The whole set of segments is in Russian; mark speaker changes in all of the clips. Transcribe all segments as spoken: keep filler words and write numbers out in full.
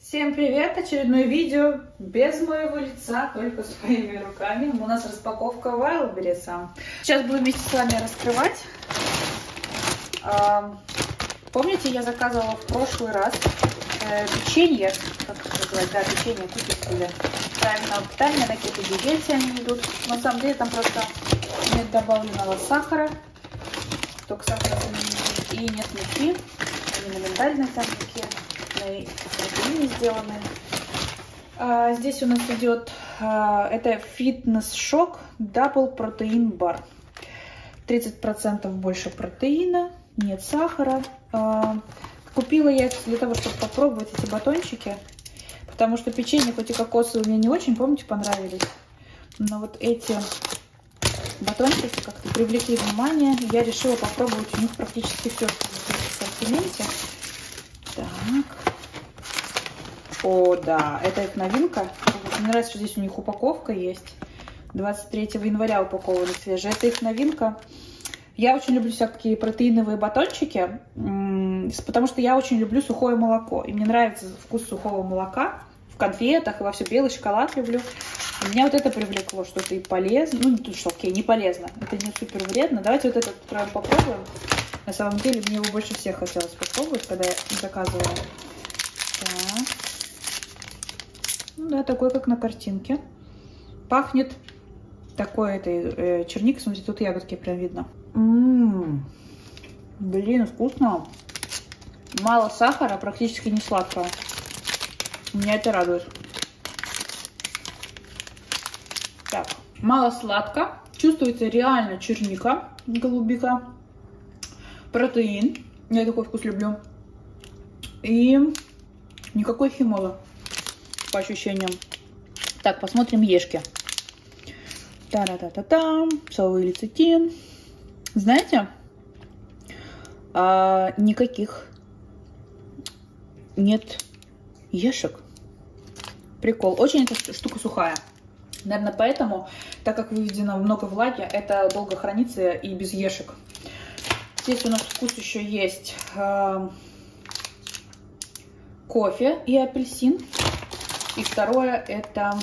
Speaker 1: Всем привет! Очередное видео без моего лица, только своими руками. У нас распаковка Wildberries. Сейчас буду вместе с вами раскрывать. А, помните, я заказывала в прошлый раз э, печенье, как это называется, да, печенье, купить были. Правильного питания, на кето-диете они идут. Но на самом деле там просто нет добавленного сахара, только сахар и нет муки, они на миндальной там муке. Протеине сделаны. А, здесь у нас идет а, это фитнес-шок Double Protein Bar. тридцать процентов больше протеина, нет сахара. А, купила я их для того, чтобы попробовать эти батончики, потому что печенье, хоть и кокосовые, мне не очень, помните, понравились. Но вот эти батончики как-то привлекли внимание. Я решила попробовать у них практически все, что в ассортименте. Так. О, да, это их новинка. Мне нравится, что здесь у них упаковка есть. двадцать третьего января упакованы свежие. Это их новинка. Я очень люблю всякие протеиновые батончики, потому что я очень люблю сухое молоко. И мне нравится вкус сухого молока в конфетах и во все. Белый шоколад люблю. И меня вот это привлекло, что это и полезно. Ну, тут что, окей, не полезно. Это не супер вредно. Давайте вот этот прям попробуем. На самом деле, мне его больше всех хотелось попробовать, когда я заказывала. Так. Ну да, такой, как на картинке. Пахнет такой этой э, черникой. Смотрите, тут ягодки прям видно. М-м-м. Блин, вкусно. Мало сахара, практически не сладкого. Меня это радует. Так, мало сладко. Чувствуется реально черника, голубика. Протеин. Я такой вкус люблю. И никакой химоза по ощущениям. Так, посмотрим ешки. Та-ра-та-та-та. Соевый лецитин. Знаете, а, никаких нет ешек. Прикол. Очень эта штука сухая. Наверное, поэтому, так как выведено много влаги, это долго хранится и без ешек. Здесь у нас вкус еще есть э, кофе и апельсин. И второе это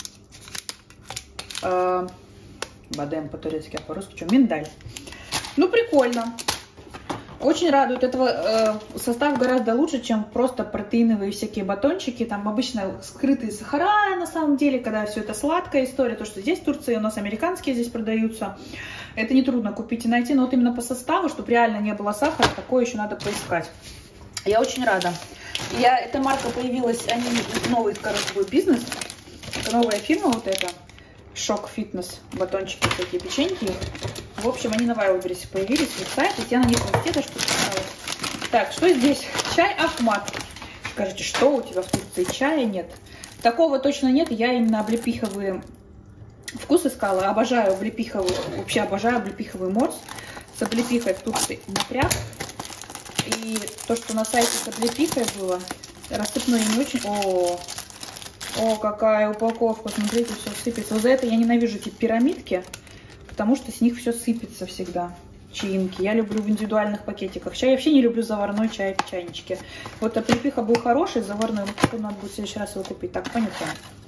Speaker 1: э, бадем по-турецки, а по-русски что? Миндаль. Ну, прикольно. Очень радует. Этого э, состав гораздо лучше, чем просто протеиновые всякие батончики. Там обычно скрытые сахара на самом деле, когда все это сладкая история. То, что здесь в Турции у нас американские здесь продаются. Это нетрудно купить и найти, но вот именно по составу, чтобы реально не было сахара, такое еще надо поискать. Я очень рада. Я, эта марка появилась, они новый, короче, бизнес, новая фирма вот эта, Шок Фитнес, батончики, такие печеньки. В общем, они на Wildberries появились, веб-сайт, я на них где-то что-то знала. Так, что здесь? Чай Ахмат. Скажите, что у тебя в Турции? Чая нет? Такого точно нет, я именно облепиховые вкус искала. Обожаю облепиховый, вообще обожаю облепиховый морс. С облепихой в Турции напряг. И то, что на сайте с облепихой было, рассыпной не очень. О, о, какая упаковка, смотрите, все сыпется. Вот за это я ненавижу эти пирамидки, потому что с них все сыпется всегда. Чаинки. Я люблю в индивидуальных пакетиках чай. Я вообще не люблю заварной чай в чайничке. Вот облепиха был хороший, заварной. Вот надо будет в следующий раз его купить. Так, понятно.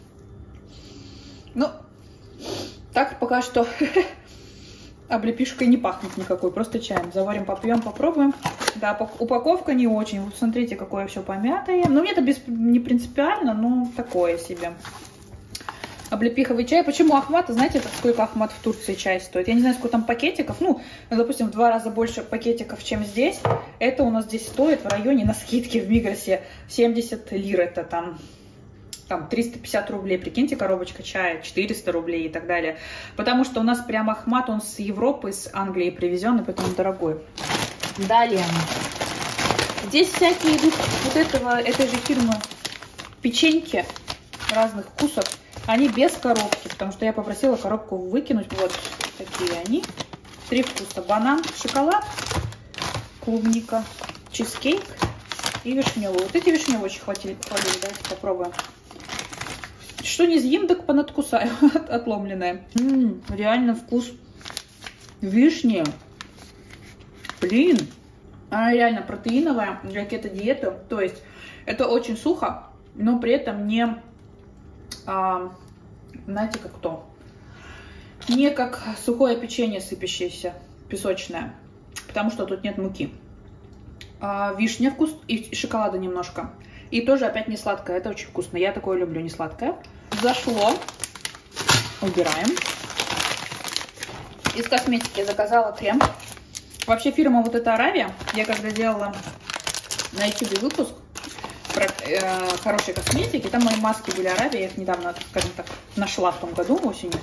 Speaker 1: Ну, так пока что облепишкой не пахнет никакой, просто чаем. Заварим, попьем, попробуем. Да, упаковка не очень. Вот смотрите, какое все помятое. Ну, мне это без, не принципиально, но такое себе. Облепиховый чай. Почему Ахмат? Знаете, сколько Ахмат в Турции чай стоит? Я не знаю, сколько там пакетиков. Ну, допустим, в два раза больше пакетиков, чем здесь. Это у нас здесь стоит в районе, на скидке в Мигросе, семьдесят лир. Это там... Там триста пятьдесят рублей, прикиньте, коробочка чая, четыреста рублей и так далее. Потому что у нас прям Ахмат, он с Европы, с Англии привезен, и поэтому дорогой. Далее. Здесь всякие идут вот этого, этой же фирмы печеньки разных вкусов. Они без коробки, потому что я попросила коробку выкинуть. Вот такие они. Три вкуса. Банан, шоколад, клубника, чизкейк и вишневый. Вот эти вишневые очень хватили. Давайте попробуем. Что не съем, так понадкусаю. Отломленная. М-м, реально вкус вишни. Блин. Она реально протеиновая для кето-диеты. То есть это очень сухо. но при этом не, а, знаете, как то, не как сухое печенье сыпящееся, песочное, потому что тут нет муки. А, вишня вкус и шоколада немножко. И тоже опять не сладкое, это очень вкусно. Я такое люблю, не сладкое. Зашло. Убираем. Из косметики заказала крем. Вообще фирма вот эта Аравия. Я когда делала на YouTube выпуск про э, хорошей косметики, там мои маски были Аравия. Я их недавно, скажем так, нашла в том году осенью.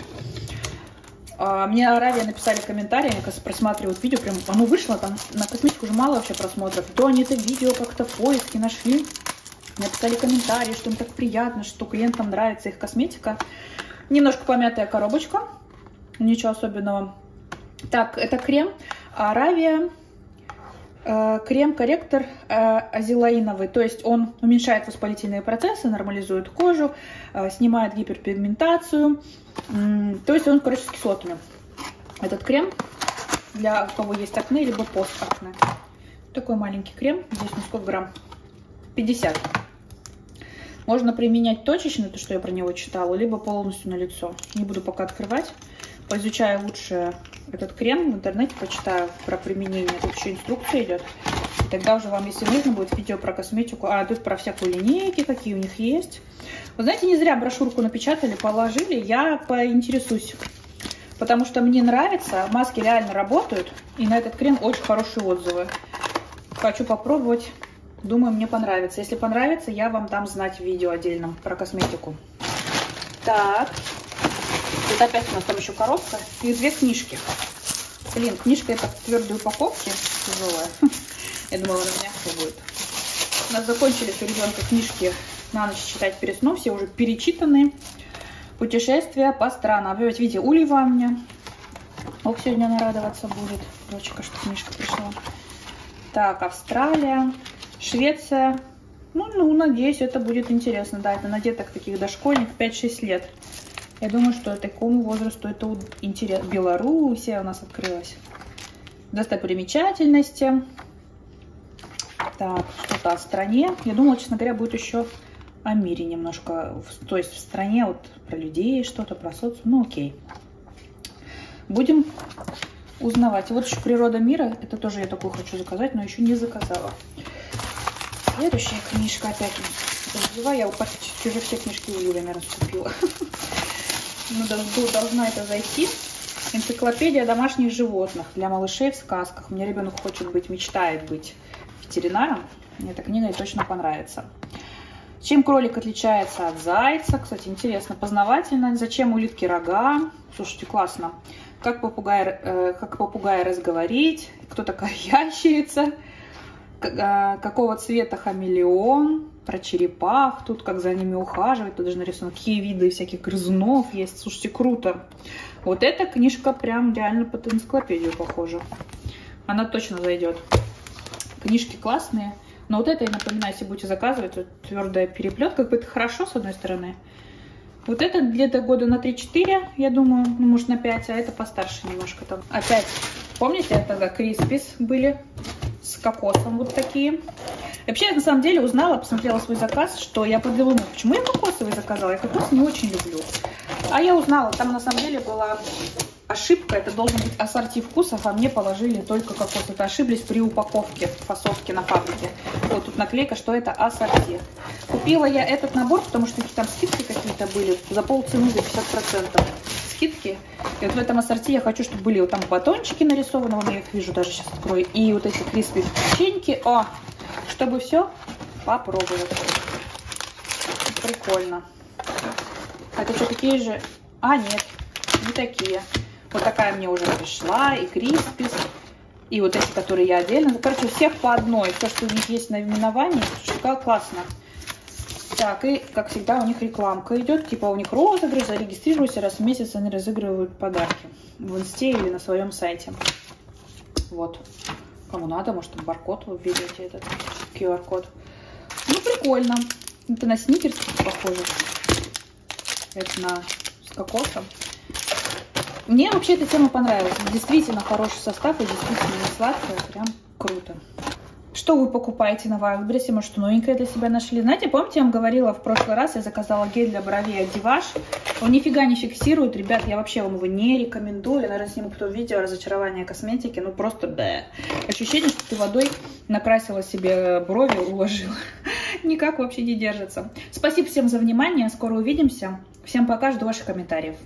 Speaker 1: А, мне Аравия написали в комментариях, как просматривают видео, прям оно вышло, там на косметику уже мало вообще просмотров. То они это видео как-то в поиске нашли. Написали комментарии, что им так приятно, что клиентам нравится их косметика. Немножко помятая коробочка. Ничего особенного. Так, это крем Аравия. Э, крем-корректор э, азелаиновый. То есть он уменьшает воспалительные процессы, нормализует кожу, э, снимает гиперпигментацию. М, то есть он, короче, с кислотами. Этот крем для у кого есть акне, либо постакне. Такой маленький крем. Здесь на сколько грамм? пятьдесят. Можно применять точечно, то, что я про него читала, либо полностью на лицо. Не буду пока открывать. Поизучаю лучше этот крем в интернете, почитаю про применение. Тут еще инструкция идет. И тогда уже вам, если нужно, будет видео про косметику. А тут про всякую линейки, какие у них есть. Вы знаете, не зря брошюрку напечатали, положили. Я поинтересуюсь. Потому что мне нравится. Маски реально работают. И на этот крем очень хорошие отзывы. Хочу попробовать. Думаю, мне понравится. Если понравится, я вам дам знать в видео отдельном про косметику. Так. Тут опять у нас там еще коробка и две книжки. Блин, книжка это в твердой упаковке, тяжелая. Я думала, она мягкая будет. У нас закончились у ребенка книжки на ночь читать перед сном. Все уже перечитаны. Путешествия по странам. Опять видите, Ульева у меня. Ох, сегодня она радоваться будет. Дочка, что книжка пришла. Так, Австралия. Швеция. Ну, ну, надеюсь, это будет интересно. Да, это на деток таких дошкольных пять-шесть лет. Я думаю, что такому возрасту это интересно. Белоруссия у нас открылась. Достопримечательности. Так, что-то о стране. Я думала, честно говоря, будет еще о мире немножко. То есть в стране вот про людей что-то, про социум. Ну, окей. Будем узнавать. Вот еще природа мира. Это тоже я такую хочу заказать, но еще не заказала. Следующая книжка опять. Взяла, я почти уже все книжки у Юли, наверное, купила. Ну, должна это зайти. Энциклопедия домашних животных для малышей в сказках. У меня ребенок хочет быть, мечтает быть ветеринаром. Мне эта книга и точно понравится. Чем кролик отличается от зайца? Кстати, интересно, познавательно. Зачем улитки рога? Слушайте, классно. Как попугай, э, как попугай разговорить? Кто такая ящерица? Какого цвета хамелеон, про черепах, тут как за ними ухаживать, тут даже нарисовано, какие виды всяких грызунов есть. Слушайте, круто. Вот эта книжка прям реально под энциклопедию похожа. Она точно зайдет. Книжки классные. Но вот это, я напоминаю, если будете заказывать, вот твердая переплет, как бы это хорошо с одной стороны. Вот это где-то года на три-четыре, я думаю, ну, может на пять, а это постарше немножко там. Опять, помните, тогда Криспис были? С кокосом вот такие. Вообще, я на самом деле узнала, посмотрела свой заказ, что я подумала, почему я кокосовый заказала? Я кокос не очень люблю. А я узнала, там на самом деле была ошибка. Это должен быть ассорти вкусов, а мне положили только кокос. Это ошиблись при упаковке, фасовке на фабрике. Вот тут наклейка, что это ассорти. Купила я этот набор, потому что там скидки какие-то были. За полцены, за пятьдесят процентов скидки. И вот в этом ассорти я хочу, чтобы были вот там батончики нарисованы. Вон я их вижу, даже сейчас открою. И вот эти криспи печеньки. О, чтобы все попробовать. Прикольно. Это что, такие же? А, нет, не такие. Вот такая мне уже пришла. И криспис. И вот эти, которые я отдельно. Короче, у всех по одной. То, что у них есть наименование. Как классно. Так, и, как всегда, у них рекламка идет. Типа у них розыгрыш, зарегистрируйся, раз в месяц они разыгрывают подарки. В инсте или на своем сайте. Вот. Кому надо, может, там баркод вы введете, этот ку ар код. Ну, прикольно. Это на сникерс похоже. Это на с кокосом. Мне вообще эта тема понравилась. Действительно хороший состав и действительно не сладкая. Прям круто. Что вы покупаете на Wildberries? Может, что новенькое для себя нашли? Знаете, помните, я вам говорила в прошлый раз, я заказала гель для бровей от Диваш. Он нифига не фиксирует, ребят, я вообще вам его не рекомендую. Я, наверное, сниму потом видео разочарования косметики. Ну, просто, да. Ощущение, что ты водой накрасила себе брови, уложила. Никак вообще не держится. Спасибо всем за внимание. Скоро увидимся. Всем пока, жду ваших комментариев.